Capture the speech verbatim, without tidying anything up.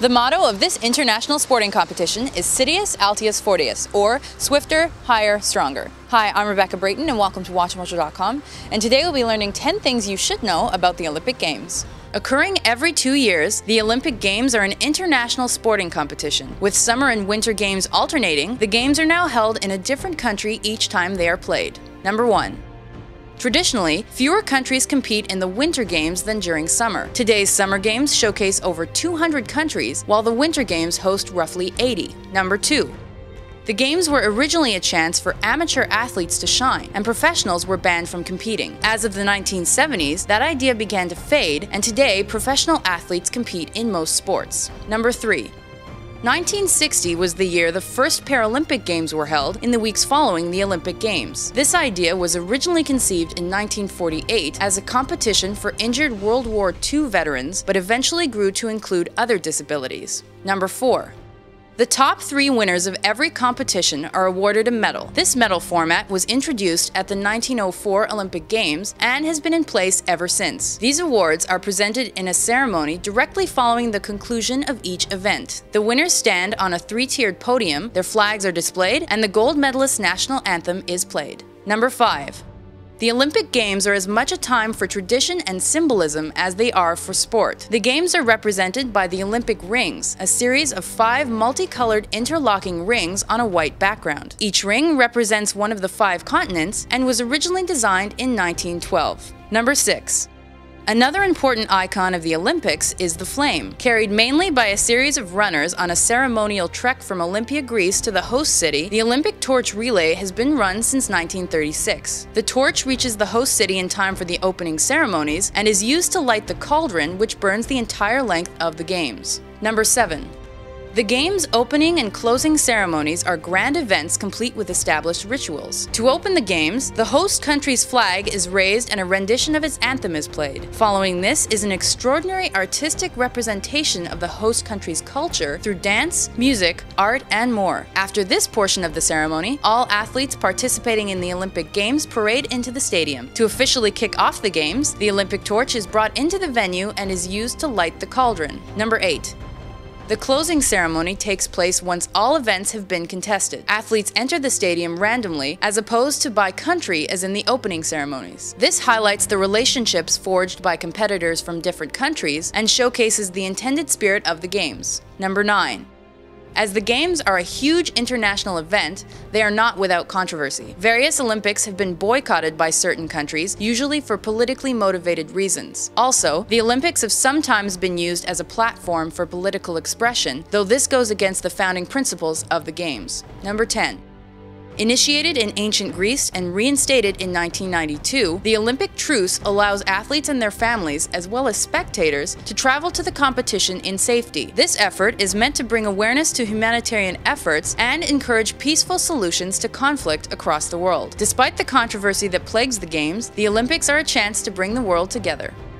The motto of this international sporting competition is Citius Altius Fortius, or Swifter, Higher, Stronger. Hi, I'm Rebecca Brayton and welcome to watch mojo dot com, and today we'll be learning ten things you should know about the Olympic Games. Occurring every two years, the Olympic Games are an international sporting competition. With summer and winter games alternating, the games are now held in a different country each time they are played. Number one. Traditionally, fewer countries compete in the Winter Games than during summer. Today's Summer Games showcase over two hundred countries, while the Winter Games host roughly eighty. Number two. The Games were originally a chance for amateur athletes to shine, and professionals were banned from competing. As of the nineteen seventies, that idea began to fade, and today professional athletes compete in most sports. Number three. nineteen sixty was the year the first Paralympic Games were held in the weeks following the Olympic Games. This idea was originally conceived in nineteen forty-eight as a competition for injured World War Two veterans, but eventually grew to include other disabilities. Number four. The top three winners of every competition are awarded a medal. This medal format was introduced at the nineteen oh four Olympic Games and has been in place ever since. These awards are presented in a ceremony directly following the conclusion of each event. The winners stand on a three-tiered podium, their flags are displayed, and the gold medalist's national anthem is played. Number five. The Olympic Games are as much a time for tradition and symbolism as they are for sport. The Games are represented by the Olympic Rings, a series of five multicolored interlocking rings on a white background. Each ring represents one of the five continents and was originally designed in nineteen twelve. Number six. Another important icon of the Olympics is the flame. Carried mainly by a series of runners on a ceremonial trek from Olympia, Greece to the host city, the Olympic torch relay has been run since nineteen thirty-six. The torch reaches the host city in time for the opening ceremonies and is used to light the cauldron, which burns the entire length of the Games. Number seven. The Games' opening and closing ceremonies are grand events complete with established rituals. To open the Games, the host country's flag is raised and a rendition of its anthem is played. Following this is an extraordinary artistic representation of the host country's culture through dance, music, art, and more. After this portion of the ceremony, all athletes participating in the Olympic Games parade into the stadium. To officially kick off the Games, the Olympic torch is brought into the venue and is used to light the cauldron. Number eight. The closing ceremony takes place once all events have been contested. Athletes enter the stadium randomly, as opposed to by country as in the opening ceremonies. This highlights the relationships forged by competitors from different countries and showcases the intended spirit of the Games. Number nine. As the Games are a huge international event, they are not without controversy. Various Olympics have been boycotted by certain countries, usually for politically motivated reasons. Also, the Olympics have sometimes been used as a platform for political expression, though this goes against the founding principles of the Games. Number ten. Initiated in ancient Greece and reinstated in nineteen ninety-two, the Olympic truce allows athletes and their families, as well as spectators, to travel to the competition in safety. This effort is meant to bring awareness to humanitarian efforts and encourage peaceful solutions to conflict across the world. Despite the controversy that plagues the Games, the Olympics are a chance to bring the world together.